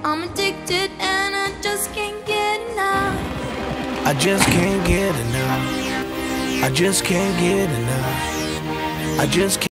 I'm addicted and I just can't get enough. I just can't get enough. I just can't get enough. I just can't